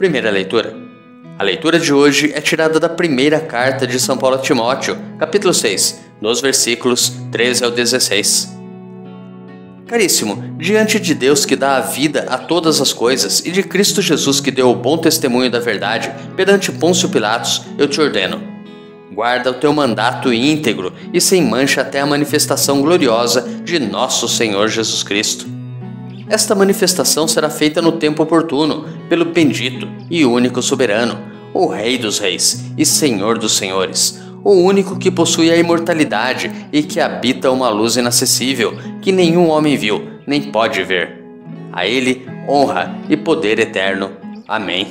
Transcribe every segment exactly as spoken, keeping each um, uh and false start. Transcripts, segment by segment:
Primeira leitura. A leitura de hoje é tirada da primeira carta de São Paulo a Timóteo, capítulo seis, dos versículos treze ao dezesseis. Caríssimo, diante de Deus que dá a vida a todas as coisas e de Cristo Jesus que deu o bom testemunho da verdade perante Pôncio Pilatos, eu te ordeno: guarda o teu mandato íntegro e sem mancha até a manifestação gloriosa de nosso Senhor Jesus Cristo. Esta manifestação será feita no tempo oportuno, pelo bendito e único soberano, o Rei dos Reis e Senhor dos Senhores, o único que possui a imortalidade e que habita uma luz inacessível, que nenhum homem viu, nem pode ver. A ele honra e poder eterno. Amém.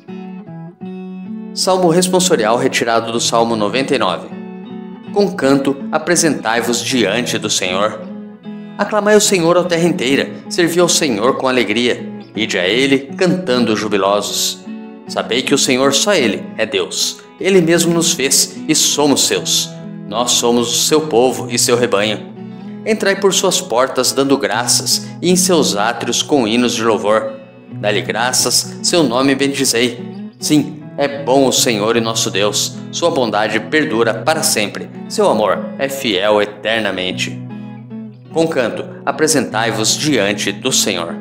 Salmo responsorial retirado do Salmo noventa e nove. Com canto apresentai-vos diante do Senhor. Aclamai o Senhor a terra inteira, servi ao Senhor com alegria, ide a Ele cantando jubilosos. Sabei que o Senhor, só Ele, é Deus. Ele mesmo nos fez e somos seus. Nós somos o seu povo e seu rebanho. Entrai por suas portas dando graças e em seus átrios com hinos de louvor. Dá-lhe graças, seu nome bendizei. Sim, é bom o Senhor e nosso Deus. Sua bondade perdura para sempre. Seu amor é fiel eternamente. Com canto, apresentai-vos diante do Senhor.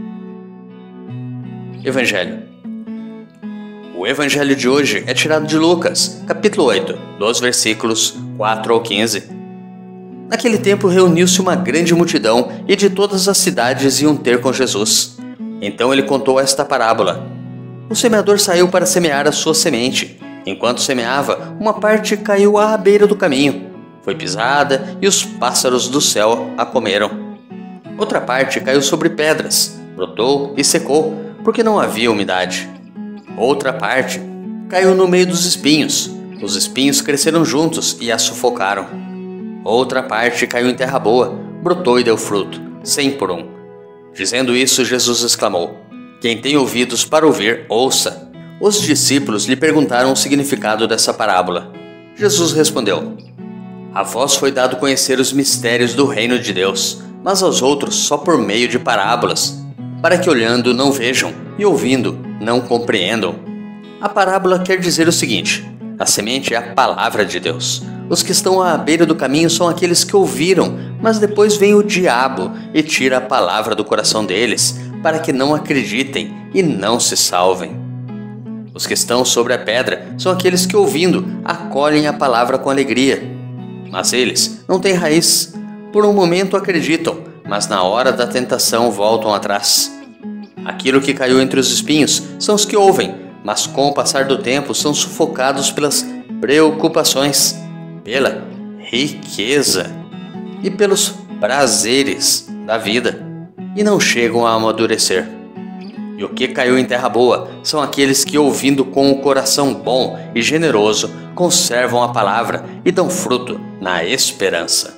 Evangelho. O Evangelho de hoje é tirado de Lucas, capítulo oito, dos versículos quatro ao quinze. Naquele tempo reuniu-se uma grande multidão e de todas as cidades iam ter com Jesus. Então ele contou esta parábola. O semeador saiu para semear a sua semente. Enquanto semeava, uma parte caiu à beira do caminho. Foi pisada e os pássaros do céu a comeram. Outra parte caiu sobre pedras, brotou e secou, porque não havia umidade. Outra parte caiu no meio dos espinhos. Os espinhos cresceram juntos e a sufocaram. Outra parte caiu em terra boa, brotou e deu fruto, cem por um. Dizendo isso, Jesus exclamou: quem tem ouvidos para ouvir, ouça. Os discípulos lhe perguntaram o significado dessa parábola. Jesus respondeu: a vós foi dado conhecer os mistérios do reino de Deus, mas aos outros só por meio de parábolas, para que olhando não vejam e ouvindo não compreendam. A parábola quer dizer o seguinte: a semente é a palavra de Deus. Os que estão à beira do caminho são aqueles que ouviram, mas depois vem o diabo e tira a palavra do coração deles, para que não acreditem e não se salvem. Os que estão sobre a pedra são aqueles que ouvindo acolhem a palavra com alegria. Mas eles não têm raiz. Por um momento acreditam, mas na hora da tentação voltam atrás. Aquilo que caiu entre os espinhos são os que ouvem, mas com o passar do tempo são sufocados pelas preocupações, pela riqueza e pelos prazeres da vida, e não chegam a amadurecer. E o que caiu em terra boa são aqueles que, ouvindo com o coração bom e generoso, conservam a palavra e dão fruto na esperança.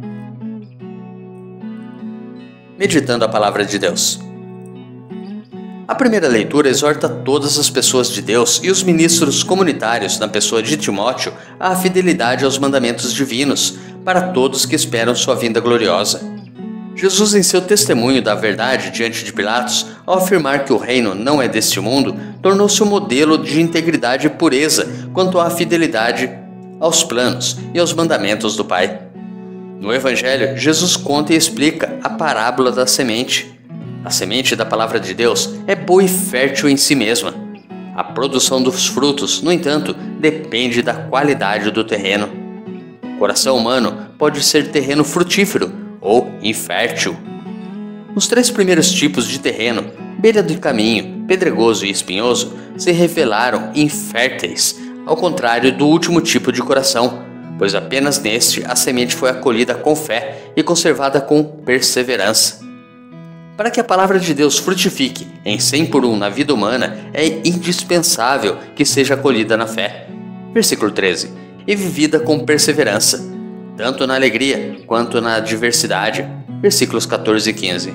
Meditando a palavra de Deus. A primeira leitura exorta todas as pessoas de Deus e os ministros comunitários, na pessoa de Timóteo, à fidelidade aos mandamentos divinos, para todos que esperam sua vinda gloriosa. Jesus, em seu testemunho da verdade diante de Pilatos, ao afirmar que o reino não é deste mundo, tornou-se um modelo de integridade e pureza quanto à fidelidade aos planos e aos mandamentos do Pai. No Evangelho, Jesus conta e explica a parábola da semente. A semente da palavra de Deus é boa e fértil em si mesma. A produção dos frutos, no entanto, depende da qualidade do terreno. O coração humano pode ser terreno frutífero ou infértil. Os três primeiros tipos de terreno, beira do caminho, pedregoso e espinhoso, se revelaram inférteis, ao contrário do último tipo de coração, pois apenas neste a semente foi acolhida com fé e conservada com perseverança. Para que a palavra de Deus frutifique em cem por um na vida humana, é indispensável que seja acolhida na fé. Versículo treze. E vivida com perseverança, tanto na alegria quanto na adversidade. Versículos quatorze e quinze.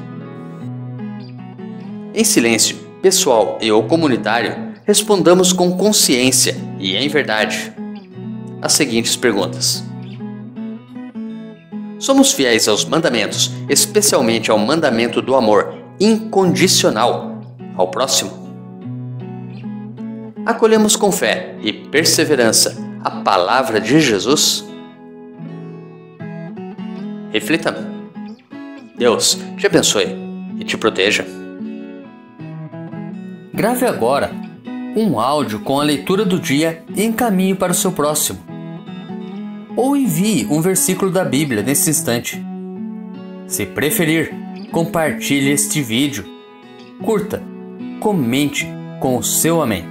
Em silêncio, pessoal e ou comunitário, respondamos com consciência e em verdade as seguintes perguntas. Somos fiéis aos mandamentos, especialmente ao mandamento do amor incondicional ao próximo? Acolhemos com fé e perseverança a palavra de Jesus? Reflita. Deus te abençoe e te proteja. Grave agora um áudio com a leitura do dia e encaminhe para o seu próximo. Ou envie um versículo da Bíblia nesse instante. Se preferir, compartilhe este vídeo. Curta, comente com o seu amém.